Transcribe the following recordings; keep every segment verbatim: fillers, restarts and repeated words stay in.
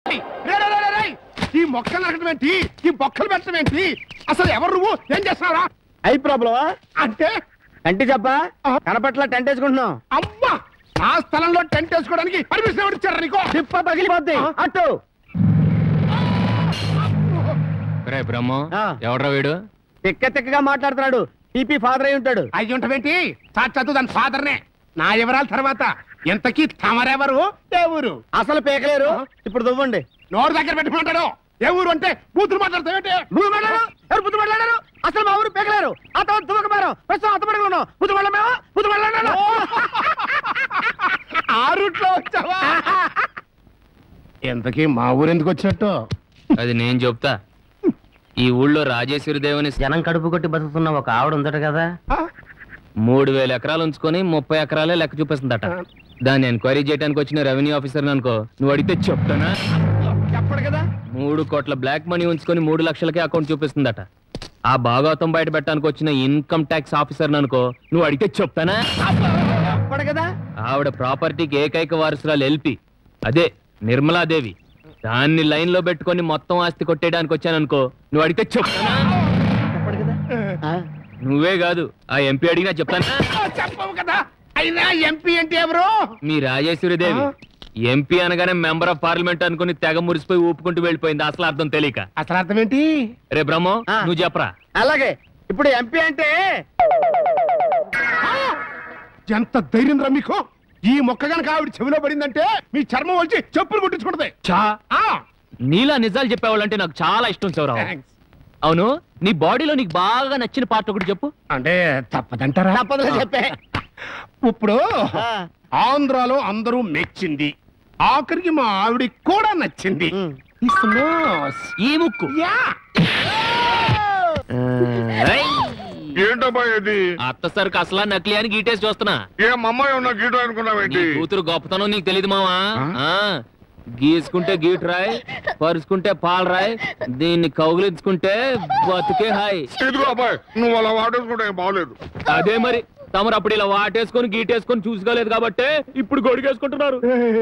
ఈ మొక్కలు నరకడం ఏంటి? ఈ బొక్కలు పెట్టడం ఏంటి? అసలు ఎవరు నువ్వు? ఏం చేస్తున్నారా? ఐ ప్రాబ్లమా అంటే కంటి చెప్పా కనపట్ల టెంట్ వేసుకుంటున్నాం. అమ్మా, నా స్థలంలో టెంట్ వేసుకోవడానికి పర్మిషన్ ఎవరు ఇచ్చారా నీకు? తిప్ప పగిలిపోద్ది అటు. బ్రహ్మ ఎవడ్రా వీడు? తిక్క తిక్కగా మాట్లాడుతున్నాడు. టీపీ ఫాదర్ అయి ఉంటాడు. అయ్యి ఉంటావేంటి? సాక్షాత్తు దాని ఫాదర్నే. నా వివరాల తర్వాత ఎంతకీ తమరెవరు? ఏ ఊరు? అసలు పేకలేరు. ఇప్పుడు దువ్వండి. నోరు దగ్గర పెట్టుకుంటాడు. ఏ ఊరు అంటే బూతులు మాట్లాడతావేంటి? బూతులు మాట్లాడారు? ఎవరు బుద్ధి మాట్లాడారు? అసలు మా ఊరు పేకలేరు. ఆ తర్వాత దువ్వకమారం ప్రస్తుతం అత్తపడిలో ఉన్నాం. బుద్ధి మాట్లాడమేమో బుద్ధి మాట్లాడాను. ఆ రూట్లో వచ్చావా? ఎంతకీ మా ఊరు ఎందుకు వచ్చినట్టు? అది నేను చెప్తా. ఈ ఊళ్ళో రాజేశ్వరి దేవుని జనం కడుపు కొట్టి బతుకుతున్న ఒక ఆవిడ ఉందట కదా, మూడు వేల ఎకరాలు ఉంచుకొని ముప్పై ఎకరాలే లెక్క చూపిస్తుందట. దాన్ని ఎంక్వైరీ చేయడానికి వచ్చిన రెవెన్యూ ఆఫీసర్ అనుకో, నువ్వు అడిగితే చెప్తానా? చెప్పడు కదా. మూడు కోట్ల బ్లాక్ మనీ ఉంచుకొని మూడు లక్షలకే అకౌంట్ చూపిస్తుందట. ఆ భాగవతం బయట పెట్టడానికి వచ్చిన ఇన్కమ్ ట్యాక్స్ ఆఫీసర్ అనుకో, నువ్వు అడిగితే చెప్తానా? చెప్పడు కదా. ఆవిడ ప్రాపర్టీకి ఏకైక వారసురాలు ఎల్పి, అదే నిర్మలాదేవి. దాన్ని లైన్ లో పెట్టుకొని మొత్తం ఆస్తి కొట్టేయడానికి వచ్చాననుకో, నువ్వు అడిగితే చెప్తానా? చెప్పడు కదా. నువ్వే కాదు, ఆ ఎంపీ అడిగినా చెప్తానా? చెప్పవు కదా. అయినా ఎంపీ అంటే ఎవరు? మీ రాజేశ్వరి దేవి. ఎంపీ అనగానే మెంబర్ ఆఫ్ పార్లమెంట్ అనుకుని తెగ మురిసిపోయి ఊపుకుంటూ వెళ్ళిపోయింది, అసలు అర్థం తెలియక. అసలు అర్థం ఏంటి? రే బ్రహ్మో, నువ్వు చెప్పరా. అలాగే. ఇప్పుడు ఎంపీ అంటే ఎంత ధైర్యం రా మీకు? ఈ మొక్క గనక ఆవిడ చెవిలో పడిందంటే మీ చర్మం వచ్చి చెప్పులు కుట్టించుకుంటది. చా నీలా నిజాలు చెప్పేవాళ్ళంటే నాకు చాలా ఇష్టం శివరావు. అవును, నీ బాడీలో నీకు బాగా నచ్చిన పార్ట్ ఒకటి చెప్పు. అంటే తప్పదంటారా? తప్పదులే చెప్పే. ఇప్పుడు ఆంధ్రాలో అందరూ మెచ్చింది, ఆఖరికి మా ఆవిడికి కూడా నచ్చింది. ఈ ముక్కు ఏంటబ్బా ఇది? అత్త సరుకు అసలా నకిలీ అని గీటేసి చూస్తున్నా. ఏ అమ్మాయి ఉన్న గీట అనుకున్నావేంటి? కూతురు గొప్పతనం నీకు తెలియదు మావా. గీసుకుంటే గీటు రాయ్, పరుచుకుంటే పాలు రాయ్, దీన్ని కౌగిలించుకుంటే బతుకే హాయ్. ఇదిగో అబ్బాయి, నువ్వు అలా వాడేసుకుంటే బాగలేదు. అదే మరి, తమరు అప్పుడు ఇలా వాటేసుకొని గీటేసుకొని చూసుకోలేదు కాబట్టి ఇప్పుడు గొడిగేసుకుంటున్నారు.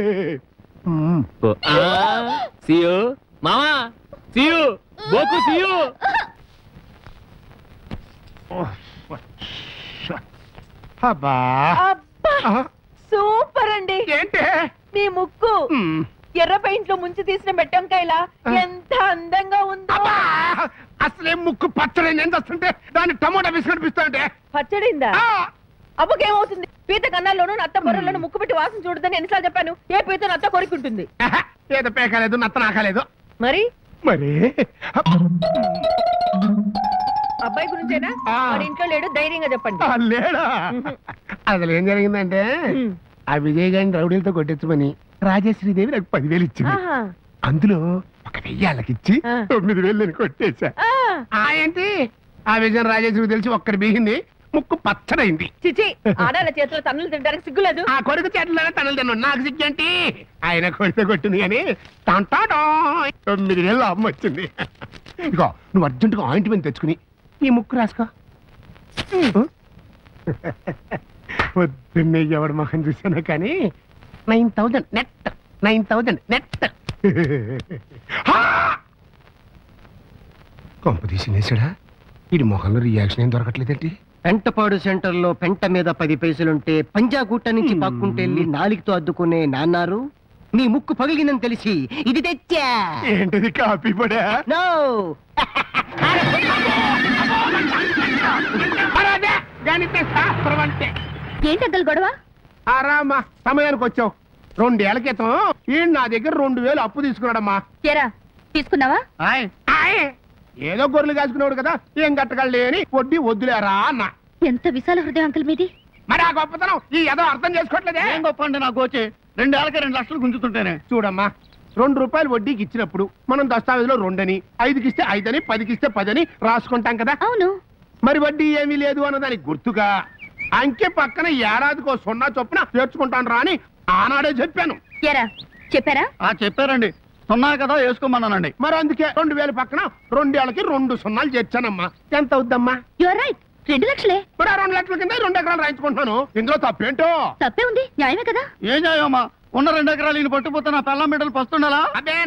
సియు మామా, సియు బోకు, సియు. సూపర్ అండి. ఏంటి మీ ముక్కు ఎర్ర పెయింట్ లో ముంచి తీసిన మెట్టంకాయలా ఎంత అందంగా ఉందో. అసలే ముక్కు పచ్చడి నేను వస్తుంటే దాన్ని టమోటా వేసి కనిపిస్తాంటే పచ్చడిందా? అబ్బకేమవుతుంది? పీత కన్నాల్లోనూ నత్త బొర్రలోనూ ముక్కు పెట్టి వాసన చూడదని ఎన్నిసార్లు చెప్పాను. ఏ పీత నత్త కొరికుంటుంది. పీత పేకలేదు, నత్త నాకలేదు. మరి మరి అబ్బాయి గురించేనా? మరి ఇంట్లో లేడు, ధైర్యంగా చెప్పండి. లేడా? అసలు ఏం జరిగిందంటే ఆ విజయ్ గారిని రౌడీలతో కొట్టించమని రాజేశ్వరీదేవి నాకు పదివేలు ఇచ్చింది. అందులో ఒక వెయ్యి వాళ్ళకిచ్చి తొమ్మిది వేలు నేను కొట్టేశా. ఏంటి ఆ విజయం రాజేశ్వరికి తెలిసి ఒక్కడి బీగింది, ముక్కు పచ్చడైంది. చిచి, ఆడాల చేతిలో తన్నులు తినడానికి సిగ్గులేదు. ఆ కొడుకు చేతిలోనే తన్నులు తిన్నాడు, నాకు సిగ్గేంటి? ఆయన కొడితే కొట్టింది కానీ తంటాటో తొమ్మిది వేలు అమ్మ వచ్చింది. ఇగో నువ్వు అర్జెంటుగా ఆయింట్మెంట్ తెచ్చుకుని ఈ ముక్కు రాసుకో. పొద్దున్నే ఎవడు మొహం చూసాను కానీ nine thousand net, nine thousand net. కొంప తీసినేసాడా? ఇది మొహంలో రియాక్షన్ ఏం దొరకట్లేదండి. పెంటపాడు సెంటర్ లో పెంట మీద పది పైసలుంటే పంజాగుట్ట నుంచి పక్కుంటే వెళ్ళి నాలికతో అద్దుకునే నాన్నారు. మీ ముక్కు పగిలిందని తెలిసి ఇది తెచ్చా. ఏంటిది? కాపీ పడా? నో. ఏంటగ్గలు గొడవ? ఆరామా, సమయానికి వచ్చావు. రెండేళ్ల క్రితం ఈ నా దగ్గర రెండు వేలు అప్పు తీసుకున్నాడమ్మా. తీసుకున్నావా? ఏదో గొర్రెలు కాసుకున్నాడు కదా, ఏం కట్టగలే అని వడ్డీ వద్దులేరా అన్న. ఎంత విశాల హృదయం అంకుల్ మీది. మరి ఆ గొప్పతనం ఈ ఏదో అర్థం చేసుకోవట్లేదే. ఏం గొప్ప అండి నాకు వచ్చి రెండేళ్ళకి రెండు లక్షలు గుంజుతుంటేనే. చూడమ్మా, రెండు రూపాయలు వడ్డీకి ఇచ్చినప్పుడు మనం దస్తావేజ్లో రెండని, ఐదుకిస్తే ఐదని, పదికిస్తే పదని రాసుకుంటాం కదా. అవును. మరి వడ్డీ ఏమీ లేదు అన్నదానికి గుర్తుగా అంకె పక్కన ఏడాదికో సున్నా చొప్పున చేర్చుకుంటాను రా అని ఆనాడే చెప్పాను. చెప్పారా? చెప్పారండి. సున్నా కదా వేసుకోమన్నానండి. మరి అందుకే రెండు వేల పక్కన రెండేళ్ళకి రెండు సున్నాలు చేర్చానమ్మా. ఎంత అవుద్దమ్మా? యువర్ రైట్, రెండు లక్షలే. మరి ఆ రెండు లక్షల కింద రెండు ఎకరాలు రాయించుకుంటున్నాను. ఇందులో తప్పేంటో? తప్పే ఉంది, న్యాయమే కదా. ఏం న్యాయమా? ఉన్న రెండు ఎకరాలు ఈయన పట్టుపోతే నా పెళ్ళం బిడ్డలు పస్తుండాలా? అదే నా ఆస్తి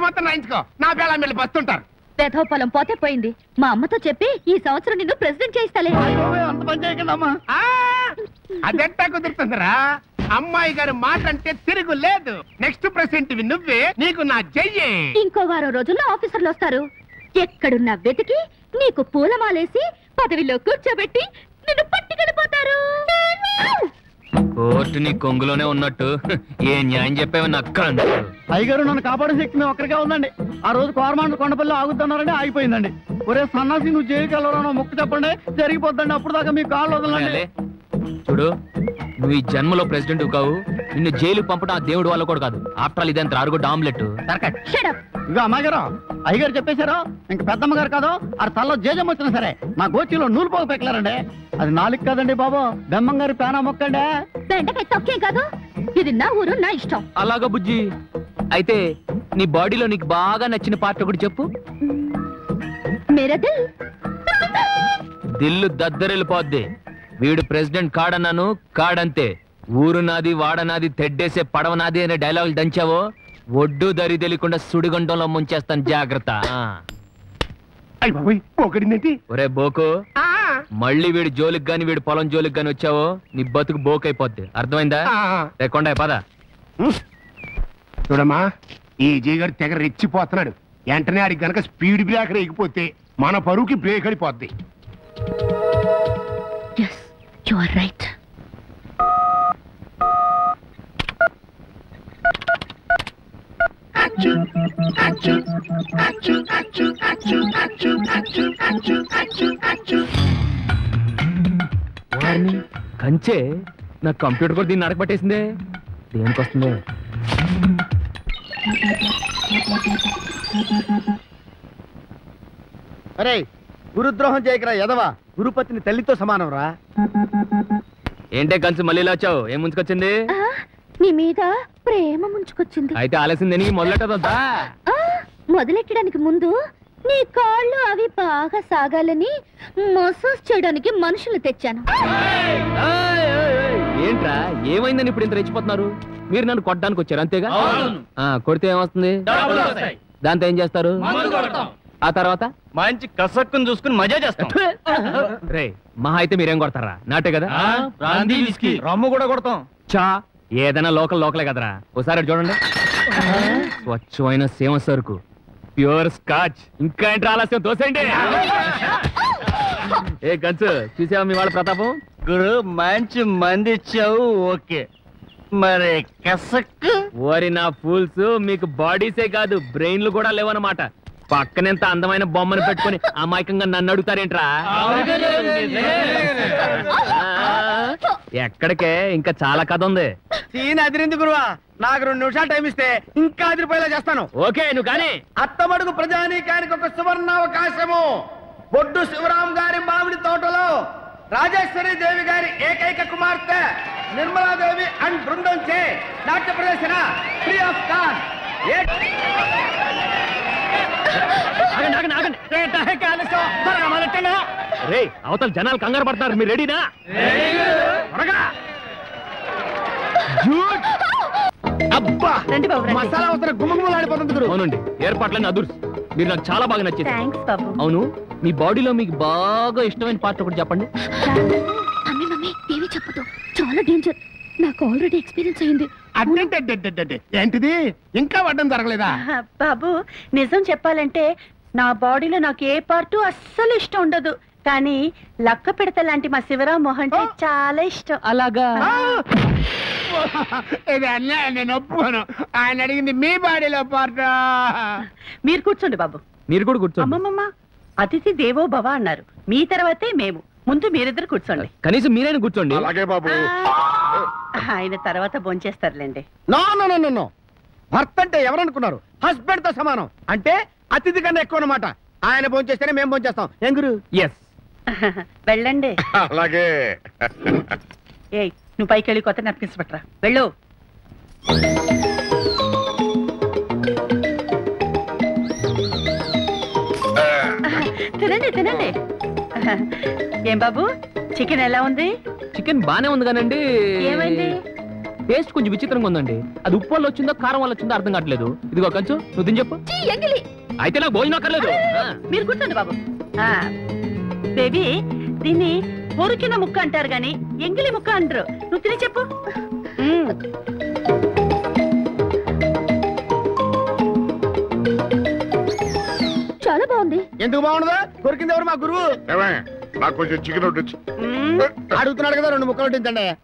మొత్తం రాయించుకో. నా పిల్ల మీరు బస్తుంటారు. పెదో పొలం పోతే పోయింది. మా అమ్మతో చెప్పి ఈ సంవత్సరం నిన్ను ప్రెసిడెంట్ చేయిస్తాలే. అంత పని చేయకండి అమ్మా. అదెట్టా కుదురుతుందిరా? అమ్మాయి గారి మాట అంటే తిరుగు లేదు. నెక్స్ట్ ప్రెసిడెంట్ నువ్వే. నీకు నా జయ్యే. ఇంకో వారం రోజుల్లో ఆఫీసర్లు వస్తారు. ఎక్కడున్నా వెతికి నీకు పూలమాలేసి పదవిలో కూర్చోబెట్టి నిన్ను పట్టుకెళ్ళిపోతారు. కోర్టు నీ కొంగులోనే ఉన్నట్టు ఏ న్యాయం చెప్పావు నక్క. అయ్యగారు నన్ను కాపాడే శక్తి మేము ఒక్కరికే ఉందండి. ఆ రోజు కోరమాండ కొండపల్లి ఆగుతున్నారండి, ఆగిపోయిందండి. ఒరే సన్నాసి నువ్వు జైలుకి వెళ్ళవరా మొక్కు చెప్పండి, జరిగిపోద్దండి. అప్పుడు దాకా మీ కాళ్ళు వదలండి. చూడు, నువ్వు ఈ జన్మలో ప్రెసిడెంట్ కావు. నిన్ను జైలు పంపడం ఆ దేవుడు వల్ల కూడా కాదు. ఆఫ్టర్ ఆల్ ఇదంతా ఆరుగుడు ఆమ్లెట్. ఇక అమ్మగారు అయ్యగారు చెప్పేశారు. ఇంక పెద్దమ్మ గారు కాదు ఆ తల్లో జేజం వచ్చినా సరే నా గోచీలో నూలు పోగు పెక్కలారండి. అది నాలుగు కాదండి బాబు, బెమ్మం గారి పేనా మొక్కండి. బెండకాయ తొక్కే కాదు, ఇది నా ఊరు నా ఇష్టం. అలాగా బుజ్జి. అయితే నీ బాడీలో నీకు బాగా నచ్చిన పార్ట్ ఒకటి చెప్పు. మేరా దిల్. దిల్లు దద్దరెళ్ళిపోద్ది. వీడు ప్రెసిడెంట్ కాడన్నాను, కాడంతే. ఊరు నాది వాడనాది తెడ్డేసే పడవ నాది అనే డైలాగులు దంచావో ఒడ్డు దరి తెలియకుండా సుడిగుండంలో ముంచేస్తాను, జాగ్రత్త. ఒరే బోకు, మళ్ళీ వీడి జోలికి గాని వీడి పొలం జోలికి గాని వచ్చావో నీ బతుకు బోకైపోద్ది. అర్థమైందా? రేకొండ పద. చూడమ్మా, ఈ జీగారు తెగ రెచ్చిపోతున్నాడు. వెంటనే ఆడికి గనక స్పీడ్ బ్రేకర్ ఎగిపోతే మన పరువుకి బ్రేక్ అడిపోద్ది. You are right. కంచే నా కంప్యూటర్ కూడా దీన్ని నడకబట్టేసిందే. దేనికి వస్తుంది? అరే గురుద్రోహం చేయకరా ఎదవా. గురుపతిని తల్లితో సమానం రా. ఏంటే కంచు మళ్ళీ ఇలా వచ్చావు? ఏం ముంచుకొచ్చింది? నీ మీద ప్రేమ ముంచుకొచ్చింది. అయితే ఆలస్యం దేనికి మొదలెట్టదా? మొదలెట్టడానికి ముందు నీ కాళ్ళు అవి బాగా సాగాలని మసాజ్ చేయడానికి మనుషులు తెచ్చాను. ఏంట్రా ఏమైందని ఇప్పుడు ఇంత రెచ్చిపోతున్నారు? మీరు నన్ను కొట్టడానికి వచ్చారు అంతేగా? కొడితే ఏమొస్తుంది? దాంతో ఏం చేస్తారు? ఆ తర్వాత మంచి కసక్కుని చూసుకుని మజా చేస్తాం. రే మహా అయితే మీరేం కొడతారా? నాటే కదా. రమ్ము కూడా కొడతాం. చా ఏదైనా లోకల్ లోకలే కదరా. ఒకసారి చూడండి, స్వచ్ఛమైన సేమ సరుకు, ప్యూర్ స్కాచ్. ఇంకా ఏంటి ఆలస్యం? తోసేయండి. ఏ గంచు, చూసావా మీ వాళ్ళ ప్రతాపం? గురు మంచి మంది ఇచ్చావు, ఓకే. మరి కసక్కు? ఓరి నా ఫూల్స్, మీకు బాడీసే కాదు బ్రెయిన్లు కూడా లేవన్నమాట. పక్కనెంత అందమైన బొమ్మను పెట్టుకుని అమాయకంగా నన్ను అడుగుతారేంట్రా? ఎక్కడికే, ఇంకా చాలా కథ ఉంది. సీన్ అదిరింది గురువా. నాకు రెండు నిమిషాలు టైం ఇస్తే ఇంకా అదిరిపోయేలా చేస్తాను. ఓకే నువ్వు కానీ. అత్తమడుగు ప్రజానీకానికి ఒక సువర్ణావకాశము. బొడ్డు శివరాం గారి మామిడి తోటలో రాజేశ్వరి దేవి గారి ఏకైక కుమార్తె నిర్మలాదేవి అండ్ బృందం చే నాట్య ప్రదర్శన ఫ్రీ ఆఫ్ కాస్ట్. రే అవతల జనాలు కంగారు పడతారు, మీరు రెడీనా? అబ్బా మసాలా అవసరం గుమ్మగుమ్మలాడిపోతుంది గురు. అవునండి, ఏర్పాట్లన్నీ అదుర్స్. మీరు నాకు చాలా బాగా నచ్చింది. థాంక్స్ బాబు. అవును, మీ బాడీలో మీకు బాగా ఇష్టమైన పార్ట్ ఒకటి చెప్పండి. మమ్మీ మమ్మీ టీవీ చెప్పదు, చాలా డేంజర్. నాకు ఆల్రెడీ ఎక్స్పీరియన్స్ అయింది. అడ్డంటే ఏంటిది? ఇంకా వడ్డం జరగలేదా? బాబు నిజం చెప్పాలంటే నా బాడీలో నాకు ఏ పార్టు అస్సలు ఇష్టం ఉండదు. కానీ లక్క పెడత లాంటి మా శివరాం మోహన్ చాలా ఇష్టం. అలాగా? ఇది అన్యాయం, నేను ఒప్పుకోను. ఆయన అడిగింది మీ బాడీలో పార్ట్. మీరు కూర్చోండి బాబు. మీరు కూడా కూర్చోండి. అమ్మమ్మ, అతిథి దేవో భవ అన్నారు. మీ తర్వాతే మేము. ముందు మీరిద్దరు కూర్చోండి. కనీసం మీరైనా కూర్చోండి. అలాగే బాబు. ఆయన తర్వాత భోంచేస్తారులేండి. No no no no. భర్త అంటే ఎవరనుకున్నారు? హస్బెండ్ తో సమానం. అంటే అతిథి కన్నా ఎక్కువ అన్నమాట. ఆయన భోంచేస్తేనే మేము భోంచేస్తాం. ఏం గురు? ఎస్. వెళ్ళండి. అలాగే. ఏయ్, నువ్వు పైకి వెళ్ళి కొత్త నాప్కిన్స్ పట్టరా. వెళ్ళు. తినండి తినండి. ఏం బాబు, చికెన్ ఎలా ఉంది? చికెన్ బానే ఉంది కానండి. ఏమైంది? టేస్ట్ కొంచెం విచిత్రంగా ఉందండి. అది ఉప్పు వల్ల వచ్చిందో కారం వల్ల వచ్చిందో అర్థం కావట్లేదు. ఇదిగో కంచు నువ్వు తిని చెప్పు. అయితే నాకు భోజనం అక్కర్లేదు. మీరు కూర్చోండి బాబు. బేబీ, దీన్ని పొరికిన ముక్క అంటారు గాని ఎంగిలి ముక్క అంటారు. నువ్వు తిని చెప్పు. చాలా బాగుంది. ఎందుకు బాగుండదా? కొరికింది ఎవరు? మా గురువు. నాకు కొంచెం చికెన్ వడ్డించు. అడుగుతున్నాడు కదా, రెండు ముక్కలు వడ్డించండి.